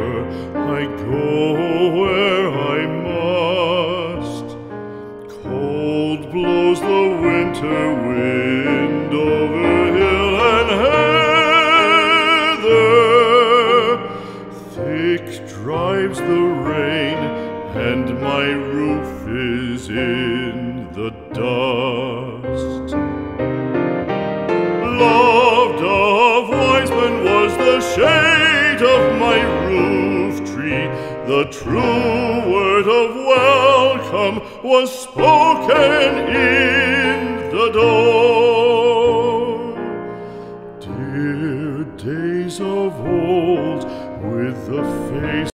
ever I go where I must. Cold blows the winter wind over hill and heather. Thick drives the rain, and my roof is in the dust. Loved of wise men was the shade of my roof tree. The true word of welcome was spoken in the door. Dear days of old, with the face